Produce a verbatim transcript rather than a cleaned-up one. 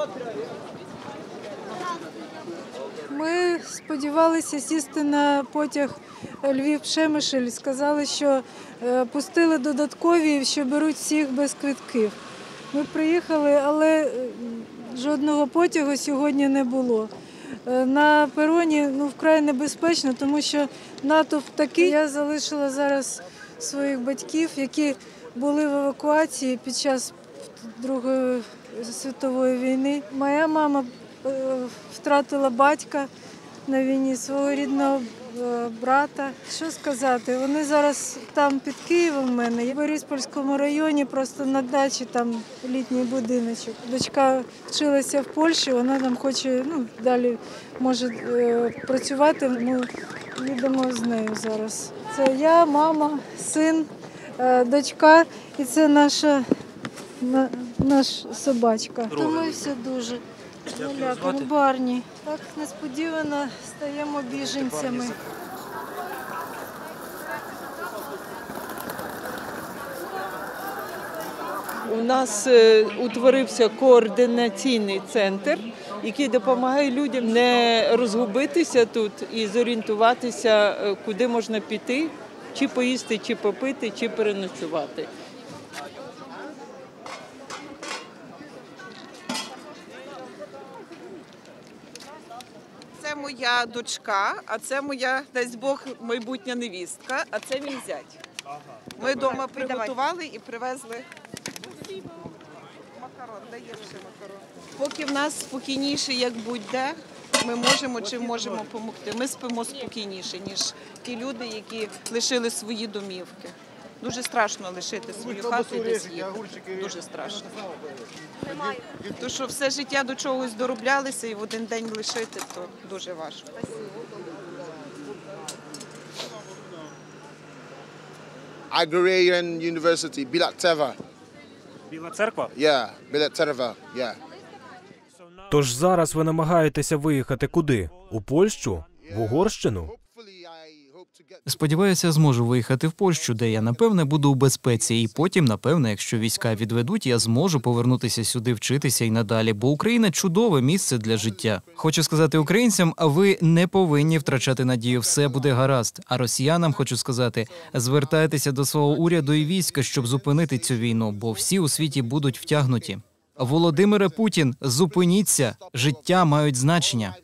Ми сподівалися сісти на потяг Львів-Пшемишель. Сказали, що пустили додаткові, що беруть всіх без квитків. Ми приїхали, але жодного потягу сьогодні не було. На пероні ну, вкрай небезпечно, тому що натовп такий. Я залишила зараз своїх батьків, які були в евакуації під час Другої світової війни. Моя мама втратила батька на війні, свого рідного брата. Що сказати, вони зараз там під Києвом в мене, в Бориспольському районі, просто на дачі, там літній будиночок. Дочка вчилася в Польщі, вона там хоче, ну, далі може працювати, ми їдемо з нею зараз. Це я, мама, син, дочка і це наша, наш собачка. Втомився дуже. Налякані Барні. Так несподівано стаємо біженцями. У нас утворився координаційний центр, який допомагає людям не розгубитися тут і зорієнтуватися, куди можна піти, чи поїсти, чи попити, чи переночувати. Це моя дочка, а це моя, дасть Бог, майбутня невістка, а це мій зять. Ми вдома приготували і привезли макарон. Даєш ще макарон. Поки в нас спокійніше, як будь-де, ми можемо чи можемо допомогти. Ми спимо спокійніше, ніж ті люди, які лишили свої домівки. Дуже страшно лишити свою хату і десь їхати. Дуже страшно. Тому що все життя до чогось дороблялися і в один день лишити, то дуже важко. Agrarian University, Bilat Teva. Біла церква? Yeah, Bilat Teva, yeah. Тож зараз ви намагаєтеся виїхати куди? У Польщу? В Угорщину? Сподіваюся, зможу виїхати в Польщу, де я, напевне, буду у безпеці. І потім, напевне, якщо війська відведуть, я зможу повернутися сюди, вчитися і надалі. Бо Україна – чудове місце для життя. Хочу сказати українцям, а ви не повинні втрачати надію. Все буде гаразд. А росіянам хочу сказати, звертайтеся до свого уряду і війська, щоб зупинити цю війну, бо всі у світі будуть втягнуті. Володимире Путін, зупиніться. Життя мають значення.